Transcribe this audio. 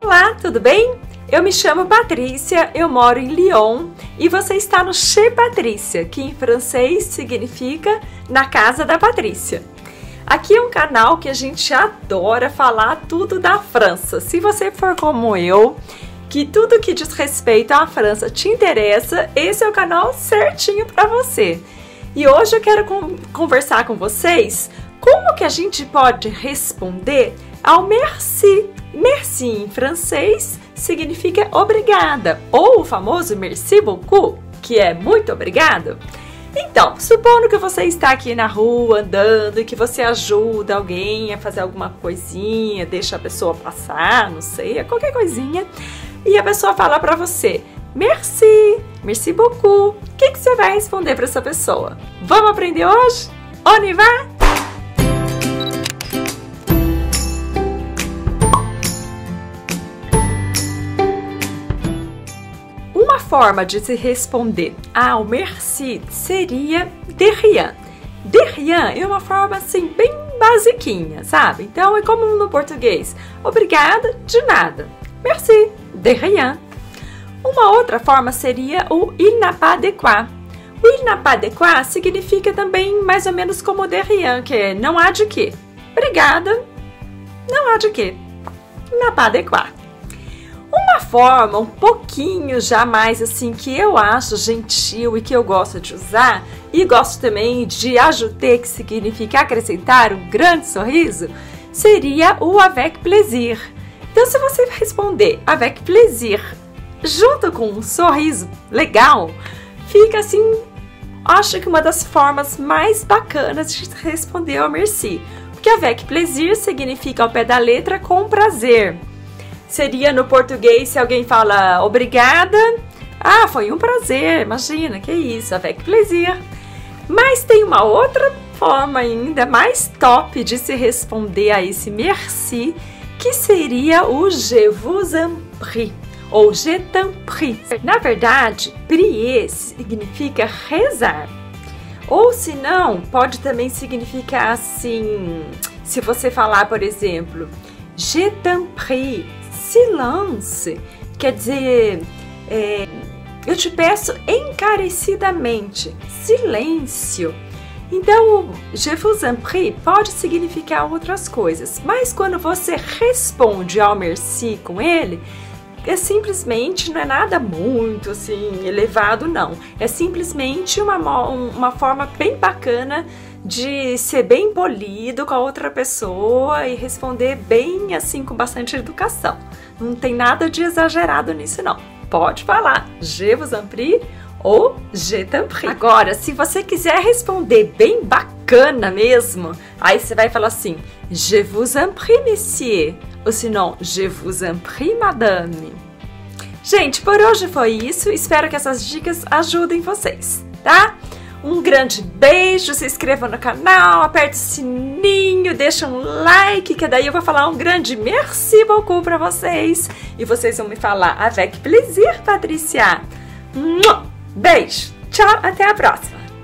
Olá, tudo bem? Eu me chamo Patrícia, eu moro em Lyon e você está no Chez Patrícia, que em francês significa na casa da Patrícia. Aqui é um canal que a gente adora falar tudo da França. Se você for como eu, que tudo que diz respeito à França te interessa, esse é o canal certinho para você. E hoje eu quero conversar com vocês como que a gente pode responder ao merci. Merci em francês significa obrigada, ou o famoso merci beaucoup, que é muito obrigado. Então, supondo que você está aqui na rua andando e que você ajuda alguém a fazer alguma coisinha, deixa a pessoa passar, não sei, qualquer coisinha, e a pessoa fala para você, merci, merci beaucoup. O que você vai responder para essa pessoa? Vamos aprender hoje? On y va? Uma forma de se responder ao merci seria de rien. De rien é uma forma assim bem basiquinha, sabe? Então é como no português. Obrigada, de nada. Merci, de rien. Uma outra forma seria o il n'a pas de quoi. O il n'a pas de quoi significa também mais ou menos como de rien, que é não há de quê. Obrigada, não há de quê. Il n'a pas de quoi. Uma forma um pouquinho já mais assim que eu acho gentil e que eu gosto de usar e gosto também de ajouter, que significa acrescentar um grande sorriso, seria o avec plaisir. Então se você responder avec plaisir junto com um sorriso legal, fica assim, acho que uma das formas mais bacanas de responder ao merci, porque avec plaisir significa ao pé da letra com prazer. Seria no português se alguém fala obrigada, ah, foi um prazer, imagina, que isso, avec plaisir. Mas tem uma outra forma ainda mais top de se responder a esse merci, que seria o je vous en prie, ou je t'en prie. Na verdade, prier significa rezar, ou se não, pode também significar assim, se você falar, por exemplo, je t'en prie, silence, quer dizer, eu te peço encarecidamente, silêncio. Então, je vous en prie pode significar outras coisas, mas quando você responde ao merci com ele, é simplesmente, não é nada muito assim elevado, não. É simplesmente uma forma bem bacana de ser bem polido com a outra pessoa e responder bem assim com bastante educação. Não tem nada de exagerado nisso, não. Pode falar je vous en prie ou je t'en prie. Agora, se você quiser responder bem bacana mesmo, aí você vai falar assim, je vous en prie, monsieur, ou senão, je vous en prie, madame. Gente, por hoje foi isso. Espero que essas dicas ajudem vocês, tá? Um grande beijo, se inscreva no canal, aperte o sininho, deixa um like, que daí eu vou falar um grande merci beaucoup para vocês. E vocês vão me falar avec plaisir, Patrícia. Beijo, tchau, até a próxima.